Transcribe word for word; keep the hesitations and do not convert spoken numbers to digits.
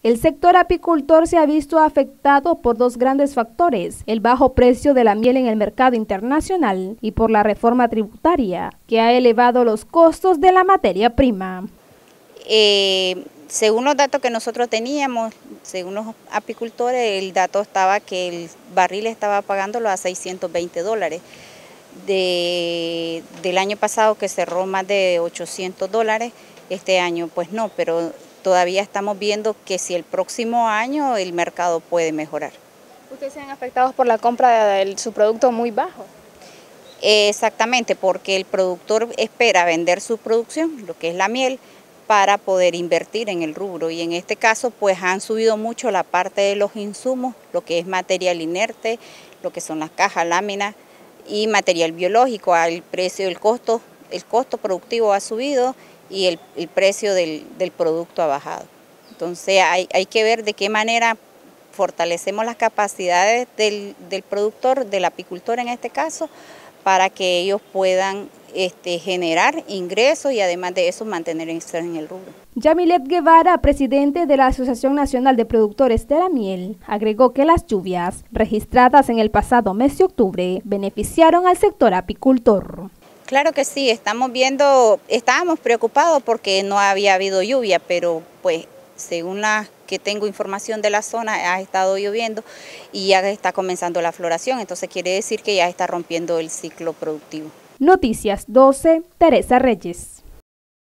El sector apicultor se ha visto afectado por dos grandes factores: el bajo precio de la miel en el mercado internacional y por la reforma tributaria, que ha elevado los costos de la materia prima. Eh, según los datos que nosotros teníamos, según los apicultores, el dato estaba que el barril estaba pagándolo a seiscientos veinte dólares. De, del año pasado, que cerró más de ochocientos dólares, este año pues no, pero todavía estamos viendo que si el próximo año el mercado puede mejorar. ¿Ustedes se han afectado por la compra de, de su producto muy bajo? Exactamente, porque el productor espera vender su producción, lo que es la miel, para poder invertir en el rubro, y en este caso pues han subido mucho la parte de los insumos, lo que es material inerte, lo que son las cajas, láminas y material biológico. El precio, el costo, el costo productivo ha subido y el, el precio del, del producto ha bajado. Entonces hay, hay que ver de qué manera fortalecemos las capacidades del, del productor, del apicultor en este caso, para que ellos puedan este, generar ingresos y además de eso mantenerse en el rubro. Yamilet Guevara, presidente de la Asociación Nacional de Productores de la Miel, agregó que las lluvias registradas en el pasado mes de octubre beneficiaron al sector apicultor. Claro que sí, estamos viendo, estábamos preocupados porque no había habido lluvia, pero pues según la que tengo información de la zona, ha estado lloviendo y ya está comenzando la floración, entonces quiere decir que ya está rompiendo el ciclo productivo. Noticias doce, Teresa Reyes.